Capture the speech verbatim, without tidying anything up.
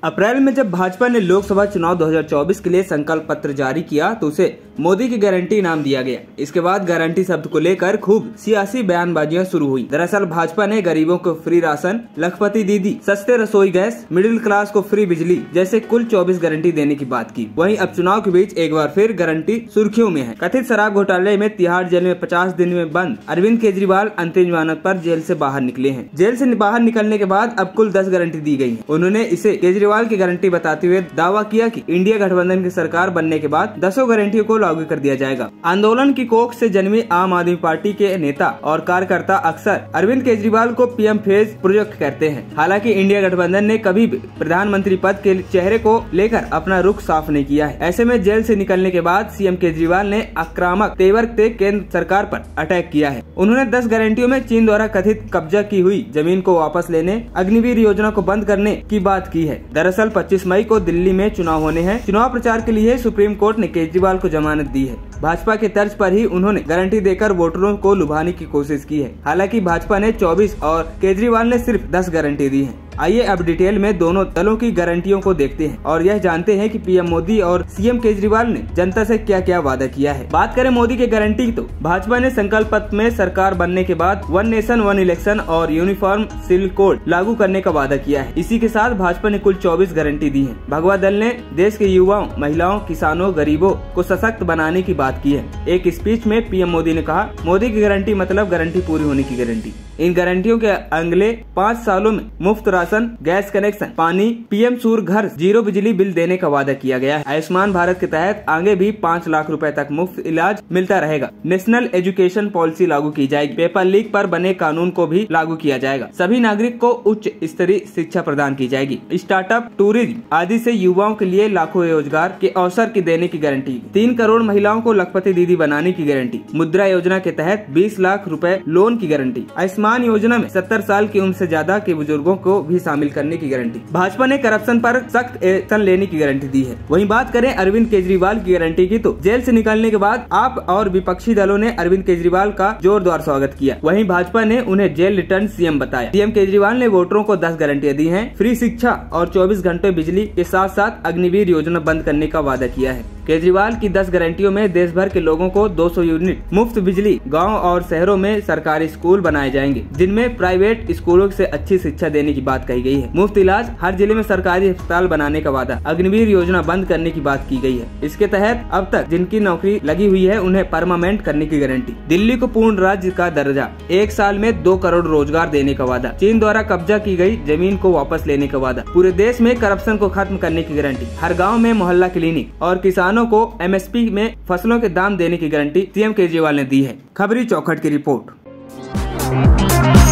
अप्रैल में जब भाजपा ने लोकसभा चुनाव दो हज़ार चौबीस के लिए संकल्प पत्र जारी किया तो उसे मोदी की गारंटी नाम दिया गया। इसके बाद गारंटी शब्द को लेकर खूब सियासी बयानबाजियां शुरू हुई। दरअसल भाजपा ने गरीबों को फ्री राशन, लखपति दीदी, सस्ते रसोई गैस, मिडिल क्लास को फ्री बिजली जैसे कुल चौबीस गारंटी देने की बात की। वहीं अब चुनाव के बीच एक बार फिर गारंटी सुर्खियों में है। कथित शराब घोटाले में तिहाड़ जेल में पचास दिन में बंद अरविंद केजरीवाल अंतरिम जमानत पर जेल से बाहर निकले हैं। जेल से बाहर निकलने के बाद अब कुल दस गारंटी दी गई है। उन्होंने इसे केजरीवाल की गारंटी बताते हुए दावा किया कि इंडिया गठबंधन की सरकार बनने के बाद दसों गारंटियों को लागू कर दिया जाएगा। आंदोलन की कोख से जन्मी आम आदमी पार्टी के नेता और कार्यकर्ता अक्सर अरविंद केजरीवाल को पीएम फेज प्रोजेक्ट कहते हैं। हालांकि इंडिया गठबंधन ने कभी भी प्रधानमंत्री पद के चेहरे को लेकर अपना रुख साफ नहीं किया है। ऐसे में जेल से निकलने के बाद सीएम केजरीवाल ने आक्रामक तेवर से केंद्र सरकार पर अटैक किया है। उन्होंने दस गारंटियों में चीन द्वारा कथित कब्जा की हुई जमीन को वापस लेने, अग्निवीर योजना को बंद करने की बात की है। दरअसल पच्चीस मई को दिल्ली में चुनाव होने हैं। चुनाव प्रचार के लिए सुप्रीम कोर्ट ने केजरीवाल को जमानत दी है। भाजपा के तर्ज पर ही उन्होंने गारंटी देकर वोटरों को लुभाने की कोशिश की है। हालांकि भाजपा ने चौबीस और केजरीवाल ने सिर्फ दस गारंटी दी है। आइए अब डिटेल में दोनों दलों की गारंटियों को देखते हैं और यह जानते हैं कि पीएम मोदी और सीएम केजरीवाल ने जनता से क्या क्या वादा किया है। बात करें मोदी की गारंटी तो भाजपा ने संकल्प पत्र में सरकार बनने के बाद वन नेशन वन इलेक्शन और यूनिफॉर्म सिविल कोड लागू करने का वादा किया है। इसी के साथ भाजपा ने कुल चौबीस गारंटी दी है। भगवा दल ने देश के युवाओं, महिलाओं, किसानों, गरीबों को सशक्त बनाने की बात की है। एक स्पीच में पीएम मोदी ने कहा, मोदी की गारंटी मतलब गारंटी पूरी होने की गारंटी। इन गारंटियों के अगले पाँच सालों में मुफ्त राशन, गैस कनेक्शन, पानी, पीएम सूर्य घर, जीरो बिजली बिल देने का वादा किया गया है। आयुष्मान भारत के तहत आगे भी पाँच लाख रुपए तक मुफ्त इलाज मिलता रहेगा। नेशनल एजुकेशन पॉलिसी लागू की जाएगी। पेपर लीक पर बने कानून को भी लागू किया जाएगा। सभी नागरिक को उच्च स्तरीय शिक्षा प्रदान की जाएगी। स्टार्टअप, टूरिज्म आदि से युवाओं के लिए लाखों रोजगार के अवसर की देने की गारंटी। तीन करोड़ महिलाओं को लखपति दीदी बनाने की गारंटी। मुद्रा योजना के तहत बीस लाख रुपए लोन की गारंटी। आयुष्मान योजना में सत्तर साल की उम्र से ज्यादा के बुजुर्गों को भी शामिल करने की गारंटी। भाजपा ने करप्शन पर सख्त एक्शन लेने की गारंटी दी है। वहीं बात करें अरविंद केजरीवाल की गारंटी की तो जेल से निकलने के बाद आप और विपक्षी दलों ने अरविंद केजरीवाल का जोरदार स्वागत किया। वहीं भाजपा ने उन्हें जेल रिटर्न सीएम बताया। सीएम केजरीवाल ने वोटरों को दस गारंटियां दी हैं। फ्री शिक्षा और चौबीस घंटे बिजली के साथ साथ अग्निवीर योजना बंद करने का वादा किया है। केजरीवाल की दस गारंटियों में देश भर के लोगों को दो सौ यूनिट मुफ्त बिजली, गांव और शहरों में सरकारी स्कूल बनाए जाएंगे जिनमें प्राइवेट स्कूलों से अच्छी शिक्षा देने की बात कही गई है। मुफ्त इलाज, हर जिले में सरकारी अस्पताल बनाने का वादा, अग्निवीर योजना बंद करने की बात की गई है। इसके तहत अब तक जिनकी नौकरी लगी हुई है उन्हें परमानेंट करने की गारंटी। दिल्ली को पूर्ण राज्य का दर्जा, एक साल में दो करोड़ रोजगार देने का वादा, चीन द्वारा कब्जा की गई जमीन को वापस लेने का वादा, पूरे देश में करप्शन को खत्म करने की गारंटी, हर गाँव में मोहल्ला क्लिनिक और किसानों को एमएसपी में फसलों के दाम देने की गारंटी सीएम केजरीवाल ने दी है। खबरी चौखट की रिपोर्ट।